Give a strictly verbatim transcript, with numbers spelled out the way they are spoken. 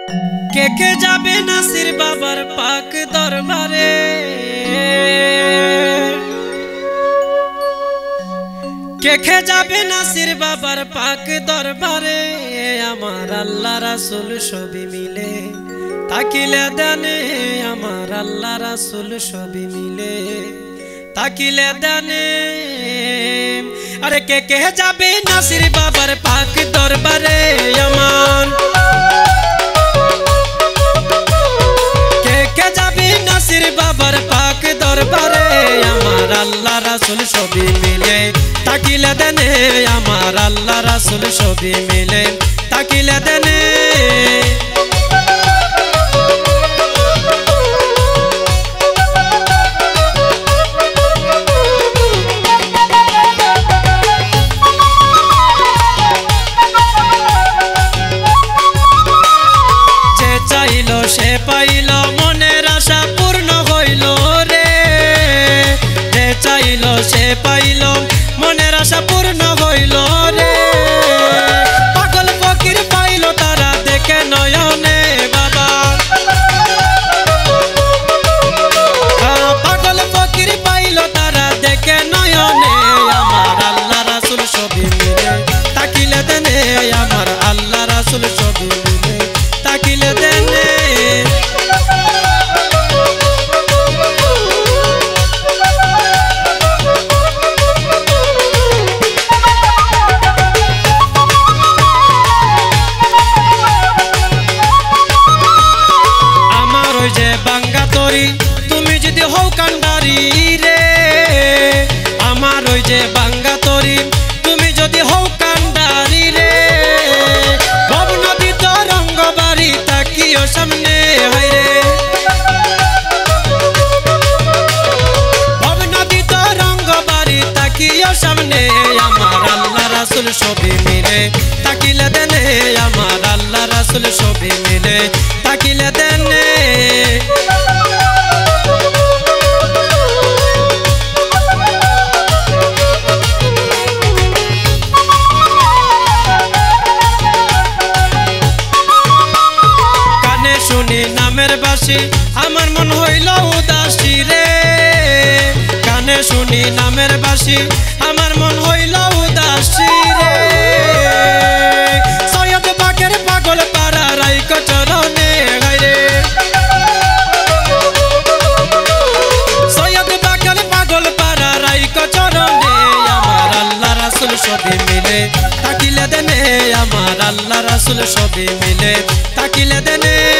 কে কে যাবে নাসির বাবার পাক দরবারে, কে কে যাবে নাসির বাবার পাক দরবারে। আমার আল্লাহ রাসূল সবই মিলে তাকিলে দেনে, আমার আল্লাহ রাসূল সবই মিলে তাকিলে দেনে। আরে কে কে যাবে নাসির বাবার পাক দরবারে, আমার কে কে যাবে নাসির বাবার পাক দরবারে। আমার আল্লাহ রাসূল সবই মিলে তাকিলে দেনে, আমার আল্লাহ রাসূল সবই মিলে তাকিলে দেনে। সে পাইল মনের আশা পূর্ণ হইল রে, যে চাইল সে পাইল মনের আশা পূর্ণ হইল রে। পাগল ফকির পাইল তারা দেখে নয়নে বাবা, পাগল ফকির পাইল তারা দেখে নয়নে। আমার আল্লাহ রাসূল সবই মিলে তাকিলে দেনে, আমার আল্লাহ রাসূল সবই মিলে তাকিলে দেনে। তুমি যদি হও কান্ডারি রে, আমার ওই যে বাঙ্গা তরি, তুমি যদি হও কান্ডারি রে। ভব নদী তরঙ্গ বাড়ি তাকিও সামনে হায়রে, ভব নদী তরঙ্গ বাড়ি তাকিও সামনে। আমার আল্লাহ রাসূল সবই মিলে তাকিলে দেনে, আমার আল্লাহ রাসূল সবই মিলে তাকিলে দেনে। নামের বাসি আমার মন হইল উদাসী রে, কানে শুনি নামের বাসি আমার মন হইল উদাসী রে। সৈয়দ পাকের পাগল পারা রাইক চরণে গাইরে, সৈয়দ পাকের পাগল পারা রাইক চরণে। আমার আল্লাহ রাসূল সবই মিলে তাকিলে দেনে, আমার আল্লাহ রাসূল সবই মিলে তাকিলে দেনে।